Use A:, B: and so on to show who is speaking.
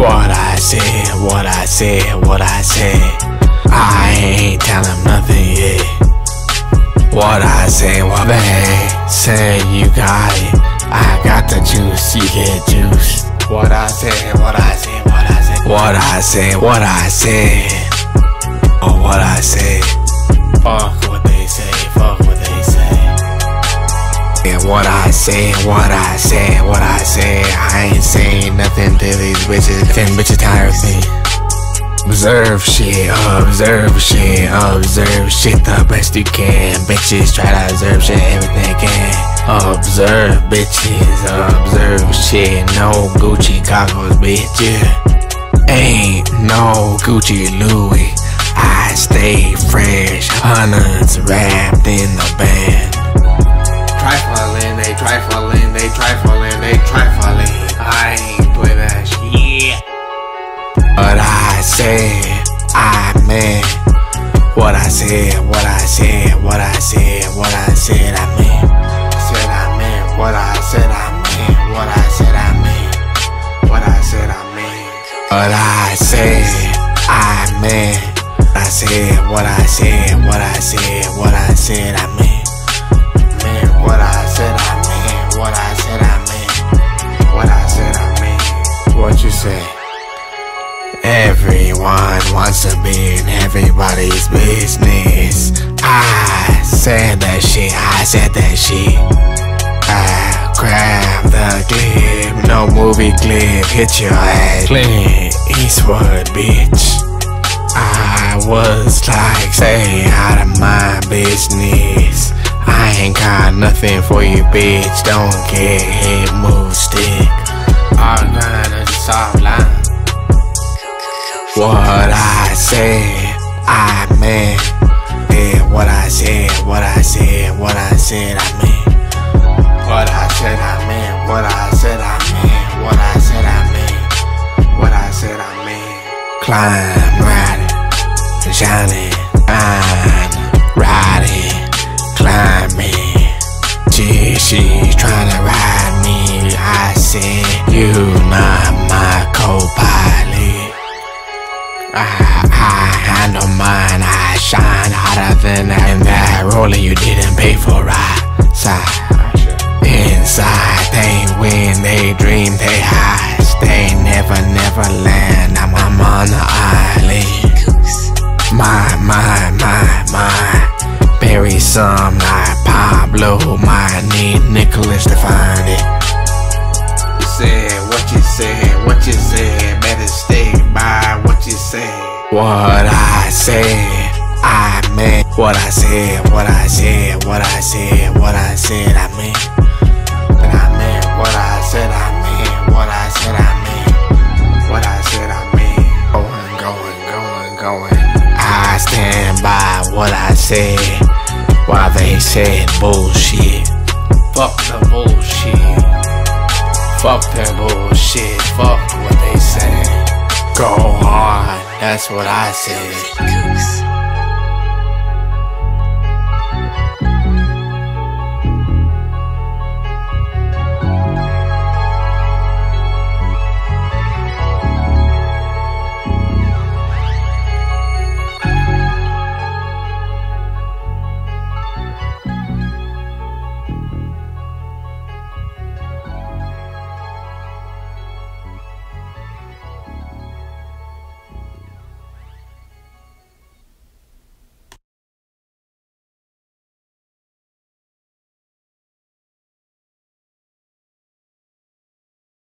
A: What I said, what I said, what I said. I ain't tell him nothing yet. What I say, what they say, you got it. I got the juice, you get juice. What I say, what I say, what I say. What I say, what I said. Oh, what I say. Fuck what they say, fuck what they say. And what I say, what I say, what I say. I ain't saying nothing to these bitches. Them bitches tired of me. Observe shit, observe shit, observe shit the best you can. Bitches try to observe shit, everything can. Observe bitches, observe shit. No Gucci goggles, bitch, yeah. Ain't no Gucci Louis. I stay fresh, hundreds wrapped in the band. Trifling, they trifling, they trifling, they trifling. I ain't play that shit. What I said, I meant. What I said, what I said, what I said, what I said, I meant. Said I meant, what I said, I meant. What I said, I meant. What I said, I meant. What I said, I meant. I said, what I said, what I said, what I said, I meant. Man, what I said, I meant. What I said, I meant. What I said, I meant. What you say? Everyone wants to be in everybody's business. I said that shit, I said that shit. I grabbed the clip, no movie clip, hit your ass. Clint Eastwood, bitch. I was like, stay out of my business. I ain't got nothing for you, bitch. Don't get hit, move stick. All gonna soft line. What I said, I meant. Yeah, what I said, what I said, what I said, I meant. What I said, I meant. What I said, I meant. What I said, I meant. What I said, I meant. Climb, riding, shining, riding, climbing. She's trying to ride me. I said, you not my co-pilot. I handle mine, I shine hotter than that. And that roller you didn't pay for right side. Inside, they win, they dream, they hide. They never land. I'm on the island. My. Bury some like Pablo. Might need Nicholas to find it. You said what you said, what you said. Better stay by what you said. What I said, I meant. What I said, what I said, what I said, what I said, I meant. And I meant what I said, I meant. What I said, I meant. What I said, I meant. Going. I stand by what I said while they said bullshit. Fuck the bullshit. Fuck that bullshit. Fuck what they say. Go hard, that's what I said.